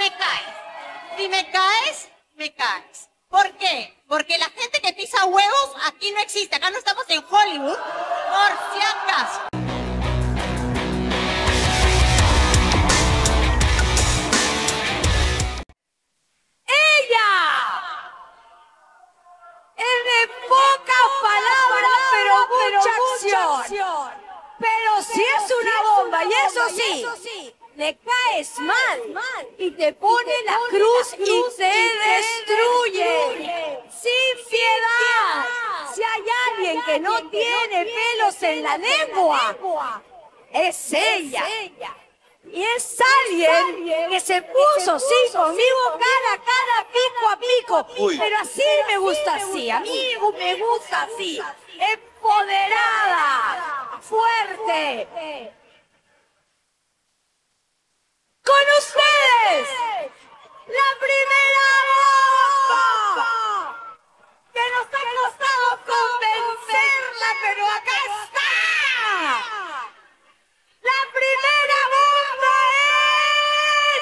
me caes. Si me caes, me caes. ¿Por qué? Porque la gente que pisa huevos aquí no existe. Acá no estamos en Hollywood, por si acaso. Es de pocas palabras, pero mucha acción. Pero si es una bomba, y eso sí, le caes mal y te pone la cruz y te destruye. Sin piedad. Si hay alguien que no tiene pelos en la lengua, es ella. Y es alguien que se puso, sí, conmigo cara a cara, pico a pico. Uy. Pero así me gusta así, a mí me gusta así. Empoderada, fuerte. Con ustedes, la primera bomba. Que nos ha costado convencerla, pero acá está. La primera bomba es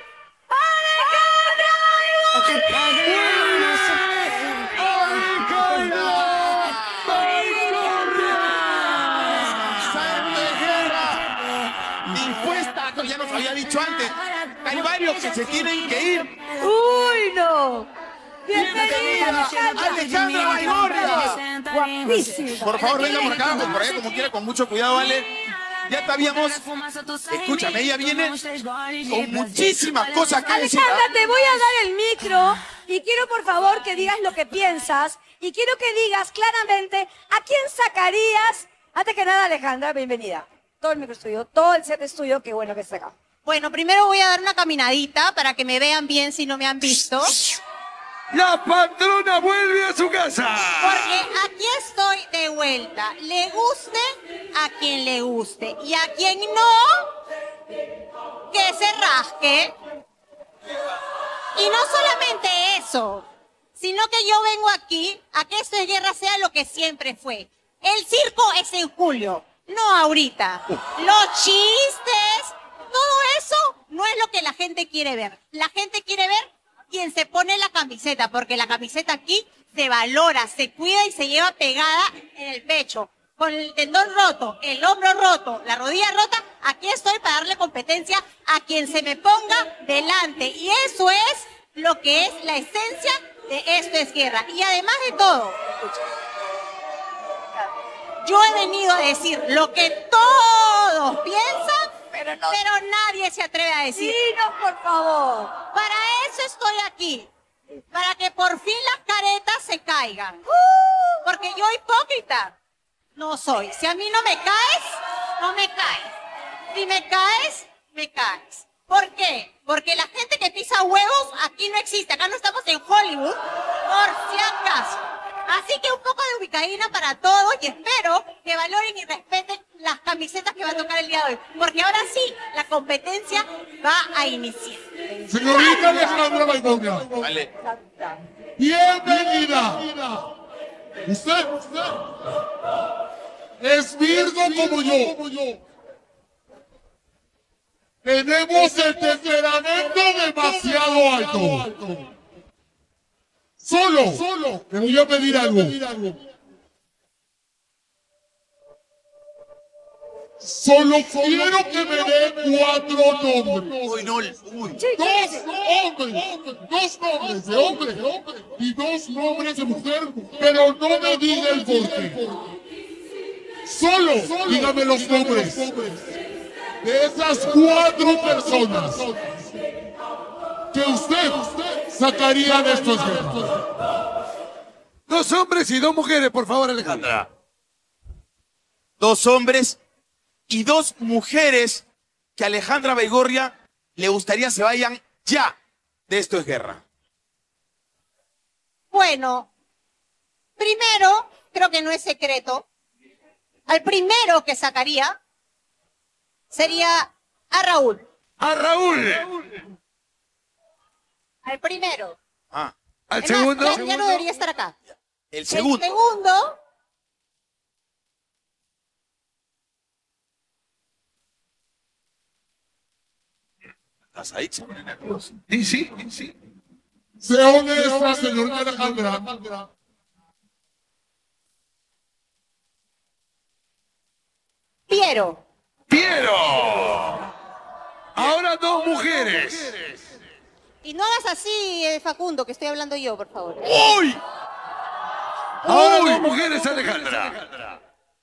Dispuesta, ya nos había dicho antes. Hay varios que se tienen que ir. ¡Uy, no! ¡Bienvenida, Alejandra Baigorria! Guapísima. Por favor, venga por acá, por allá como quiera, con mucho cuidado, ¿vale? Ya sabíamos. Escúchame, ella viene con muchísimas cosas que decir. Alejandra, te voy a dar el micro y quiero por favor que digas lo que piensas y quiero que digas claramente a quién sacarías. Antes que nada, Alejandra, bienvenida. Todo el micro es tuyo, todo el set es tuyo, qué bueno que estés acá. Bueno, primero voy a dar una caminadita para que me vean bien si no me han visto. La patrona vuelve a su casa. Porque aquí estoy de vuelta. Le guste a quien le guste. Y a quien no, que se rasque. Y no solamente eso, sino que yo vengo aquí a que Esto es Guerra sea lo que siempre fue. El circo es en julio, no ahorita. Los chistes, todo eso no es lo que la gente quiere ver. La gente quiere ver quien se pone la camiseta, porque la camiseta aquí se valora, se cuida y se lleva pegada en el pecho. Con el tendón roto, el hombro roto, la rodilla rota, aquí estoy para darle competencia a quien se me ponga delante. Y eso es lo que es la esencia de Esto es Guerra. Y además de todo, yo he venido a decir lo que todos piensan, pero nadie se atreve a decir. Dinos, por favor. Para eso estoy aquí. Para que por fin las caretas se caigan. Porque yo hipócrita no soy. Si a mí no me caes, no me caes. Si me caes, me caes. ¿Por qué? Porque la gente que pisa huevos aquí no existe. Acá no estamos en Hollywood, por si acaso. Así que un poco de ubicadina para todos y espero que valoren y respeten las camisetas que va a tocar el día de hoy. Porque ahora sí, la competencia va a iniciar. Señorita Alejandra Baigorria. Vale. Bienvenida. Usted es Virgo como yo. Tenemos el temperamento demasiado alto. Solo te voy a pedir algo. Solo quiero que me dé 4 nombres. Uy, no. Uy. Dos nombres de hombre y 2 nombres de mujer, pero no me diga el porqué. Solo dígame los nombres de esas 4 personas que usted sacaría de estos guerras. 2 hombres y 2 mujeres, por favor, Alejandra. 2 hombres y 2 mujeres que a Alejandra Baigorria le gustaría se vayan ya de Esto es Guerra. Bueno, primero, creo que no es secreto, al primero que sacaría sería a Raúl. ¡A Raúl! Al primero. Ah, ¿Al Es más, segundo? ya no debería estar acá. el segundo. El segundo, Azaí se pone nervioso. Sí, sí, sí. Sea honesta, señorita Alejandra. Piero. ¡Piero! Ahora dos mujeres. Y no hagas así, Facundo, que estoy hablando yo, por favor. ¡Uy! Ahora dos mujeres, Alejandra.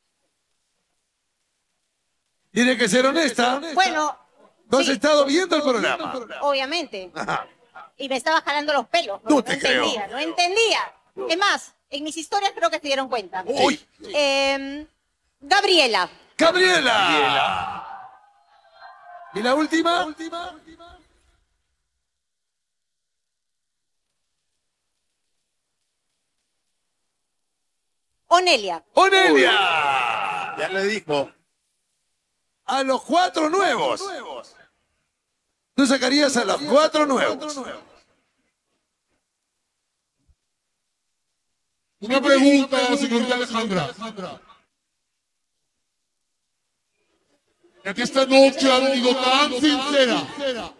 Tiene que ser honesta. Bueno, ¿Tú has sí, estado viendo el programa? obviamente. Ajá. Y me estaba jalando los pelos. No No te creo. entendía, no entendía. Es más, en mis historias creo que se dieron cuenta. ¡Uy! Gabriela. ¡Gabriela! ¿Y la última? Onelia. ¡Onelia! Ya le dijo. A los 4 nuevos. Tú sacarías a los 4 nuevos. Una pregunta, señorita Alejandra. Ya que esta noche ha venido tan sincera,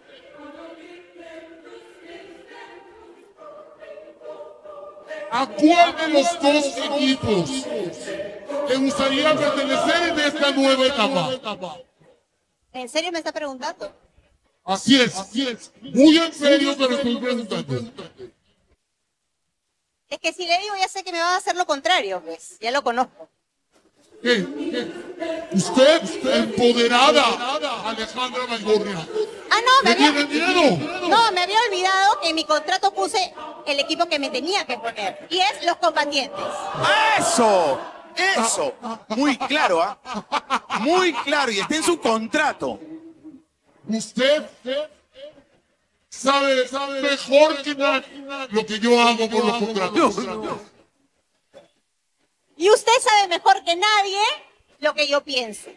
¿a cuál de los dos equipos te gustaría pertenecer en esta nueva etapa? ¿En serio me está preguntando? Así es. Muy en serio, pero estoy preguntando. Es que si le digo ya sé que me va a hacer lo contrario, pues. Ya lo conozco. ¿Qué? Usted, empoderada, Alejandra Baigorria. Ah, no, ¿Le tiene miedo? No, me había olvidado que en mi contrato puse el equipo que me tenía que poner. Y es los combatientes. ¡Eso! ¡Eso! Muy claro, ¿ah? Muy claro, y está en su contrato. Usted sabe mejor que nadie lo que yo hago por los contratos. Y usted sabe mejor que nadie lo que yo pienso.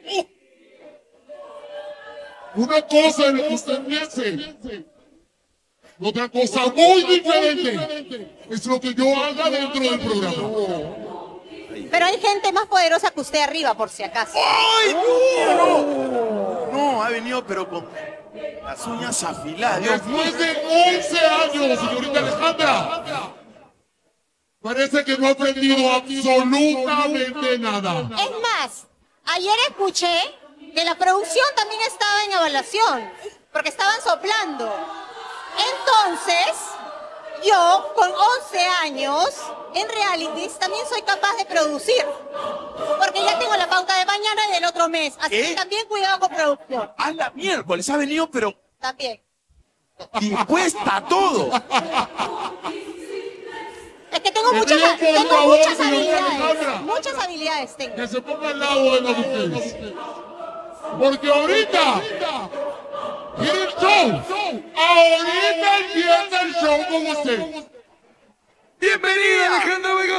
Una cosa es lo que usted piense. Otra cosa muy diferente es lo que yo haga dentro del programa. Pero hay gente más poderosa que usted arriba, por si acaso. ¡Ay, no! No, ha venido, pero con las uñas afiladas. Dios mío. Después de 11 años, señorita Alejandra, parece que no ha aprendido absolutamente nada. Es más, ayer escuché que la producción también estaba en evaluación, porque estaban soplando. Entonces, yo, con 11 años, en realities, también soy capaz de producir. Porque ya tengo la pauta de mañana y del otro mes. Así que también cuidado con producción. A la miércoles ha venido, pero También. dispuesta a todo. Es que tengo Le muchas, pido, por tengo favor, muchas señorita habilidades. Alejandra. Muchas habilidades tengo. Que se ponga al lado de las mujeres. Porque ahorita viene el show. Ahorita empieza el show con usted. ¡Bienvenida, Alejandra Baigorria!